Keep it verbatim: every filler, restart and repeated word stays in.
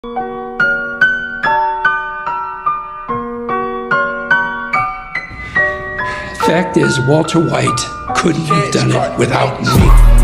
Fact is, Walter White couldn't have done it without me.